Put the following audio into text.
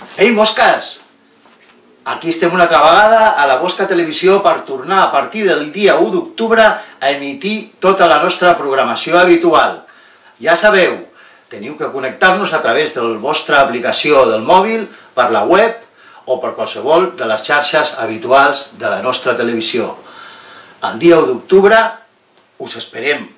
Ei, mosques! Aquí estem una altra vegada a la Bosca Televisió per tornar a partir del dia 1 d'octubre a emitir tota la nostra programació habitual. Ja sabeu, teniu que connectar-nos a través de la vostra aplicació del mòbil, per la web o per qualsevol de les xarxes habituals de la nostra televisió. El dia 1 d'octubre us esperem.